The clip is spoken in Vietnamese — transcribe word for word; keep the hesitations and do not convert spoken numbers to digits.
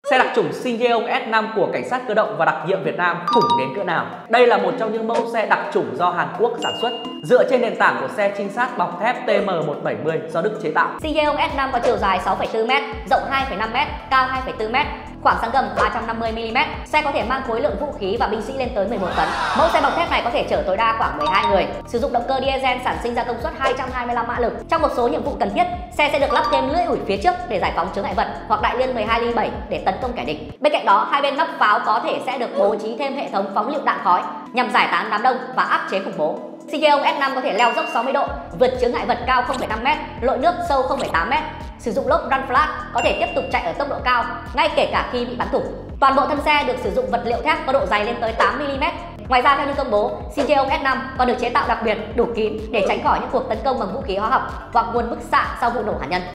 Xe đặc chủng Shinjeong S năm của Cảnh sát cơ động và đặc nhiệm Việt Nam khủng đến cỡ nào? Đây là một trong những mẫu xe đặc chủng do Hàn Quốc sản xuất, dựa trên nền tảng của xe trinh sát bọc thép T M một bảy mươi do Đức chế tạo. Shinjeong S năm có chiều dài sáu phẩy bốn mét, rộng hai phẩy năm mét, cao hai phẩy bốn mét, khoảng sáng gầm ba trăm năm mươi mi li mét. Xe có thể mang khối lượng vũ khí và binh sĩ lên tới mười một tấn. Mẫu xe bọc thép này có thể chở tối đa khoảng mười hai người, sử dụng động cơ diesel sản sinh ra công suất hai trăm hai mươi lăm mã lực. Trong một số nhiệm vụ cần thiết, xe sẽ được lắp thêm lưỡi ủi phía trước để giải phóng chướng ngại vật hoặc đại liên mười hai ly bảy để tấn công kẻ địch. Bên cạnh đó, hai bên nóc pháo có thể sẽ được bố trí thêm hệ thống phóng lựu đạn khói nhằm giải tán đám đông và áp chế khủng bố. Shinjeong S năm có thể leo dốc sáu mươi độ, vượt chướng ngại vật cao không phẩy năm mét, lội nước sâu không phẩy tám mét. Sử dụng lốp run flat, có thể tiếp tục chạy ở tốc độ cao, ngay kể cả khi bị bắn thủng. Toàn bộ thân xe được sử dụng vật liệu thép có độ dày lên tới tám mi li mét. Ngoài ra, theo như công bố, Shinjeong S năm còn được chế tạo đặc biệt đủ kín để tránh khỏi những cuộc tấn công bằng vũ khí hóa học hoặc nguồn bức xạ sau vụ nổ hạt nhân.